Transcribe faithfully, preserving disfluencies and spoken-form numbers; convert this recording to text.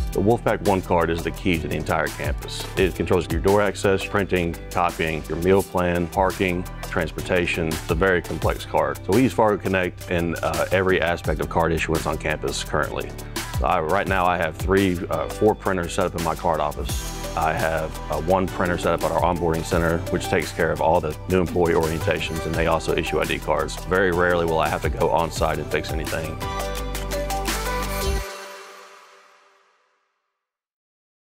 The Wolfpack One card is the key to the entire campus. It controls your door access, printing, copying, your meal plan, parking, transportation. It's a very complex card. So we use Fargo Connect in uh, every aspect of card issuance on campus currently. So I, right now I have three, uh, four printers set up in my card office. I have uh, one printer set up at our onboarding center, which takes care of all the new employee orientations, and they also issue I D cards. Very rarely will I have to go on site and fix anything.